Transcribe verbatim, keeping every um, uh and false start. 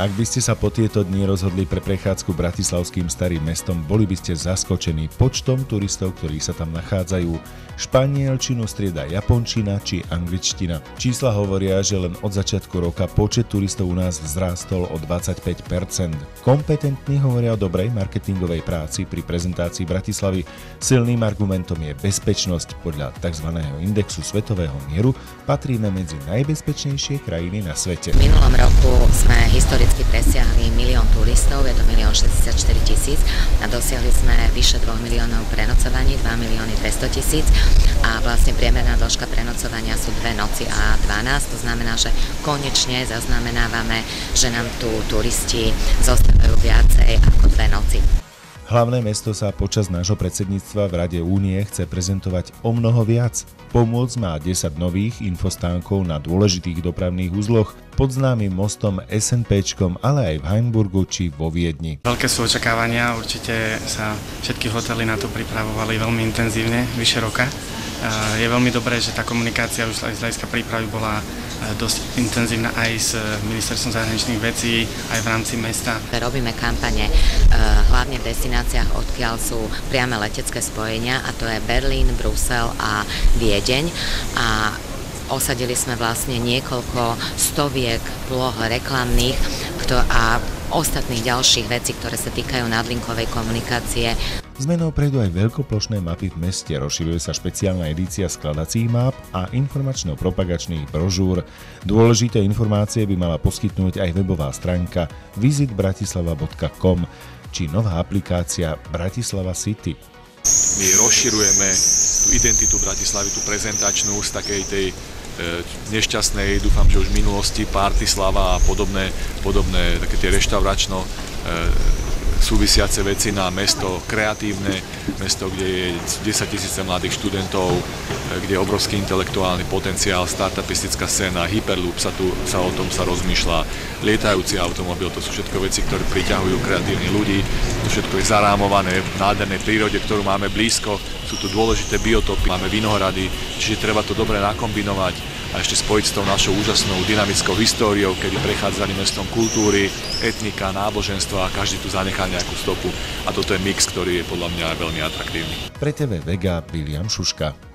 Ak by ste sa po tieto dni rozhodli pre prechádzku bratislavským starým mestom, boli by ste zaskočení počtom turistov, ktorí sa tam nachádzajú. Španielčinu strieda japončina či angličtina. Čísla hovoria, že len od začiatku roka počet turistov u nás vzrástol o dvadsaťpäť percent. Kompetentní hovoria o dobrej marketingovej práci pri prezentácii Bratislavy. Silným argumentom je bezpečnosť. Podľa tzv. Indexu svetového mieru patríme medzi najbezpečnejšie krajiny na svete. V minulom roku sme historicky presiahli milión turistov, je to milión šesťdesiatštyri tisíc a dosiahli sme vyše dvoch miliónov prenocovaní, dva milióny dvesto tisíc a vlastne priemerná dĺžka prenocovania sú dve noci a dvanásť, to znamená, že konečne zaznamenávame, že nám tu turisti zostávajú viacej ako dve noci. Hlavné mesto sa počas nášho predsedníctva v Rade Únie chce prezentovať o mnoho viac. Pomôcť má desať nových infostánkov na dôležitých dopravných uzloch pod známym mostom SNPčkom, ale aj v Heimburgu či vo Viedni. Veľké sú očakávania, určite sa všetky hotely na to pripravovali veľmi intenzívne, vyše roka. Je veľmi dobré, že tá komunikácia už z hľadiska prípravy bola dosť intenzívna aj s ministerstvom zahraničných vecí, aj v rámci mesta. Robíme kampane hlavne v destináciách, odkiaľ sú priame letecké spojenia, a to je Berlín, Brusel a Viedeň. A osadili sme vlastne niekoľko stoviek ploch reklamných a ostatných ďalších vecí, ktoré sa týkajú nadlinkovej komunikácie. Zmenou prejdú aj veľkoplošné mapy v meste, rozširuje sa špeciálna edícia skladacích map a informačno-propagačných brožúr. Dôležité informácie by mala poskytnúť aj webová stránka visit bratislava bodka com či nová aplikácia Bratislava City. My rozširujeme tú identitu Bratislavy, tú prezentačnú z takej tej e, nešťastnej, dúfam, že už v minulosti, Partislava a podobné, podobné také tie reštauračno e, súvisiace veci na mesto kreatívne, mesto, kde je desaťtisíce mladých študentov, kde je obrovský intelektuálny potenciál, startupistická scéna, Hyperloop, sa tu sa o tom sa rozmýšľa, lietajúci automobil, to sú všetko veci, ktoré priťahujú kreatívnych ľudí, to všetko je zarámované v nádhernej prírode, ktorú máme blízko, sú tu dôležité biotopy, máme vinohrady, čiže treba to dobre nakombinovať a ešte spojiť s tou našou úžasnou dynamickou históriou, kedy prechádzali mestom kultúry, etnika, náboženstva a každý tu zanechá nejakú stopu a toto je mix, ktorý je podľa mňa veľmi atraktívny. Pre té vé Vega William Šuška.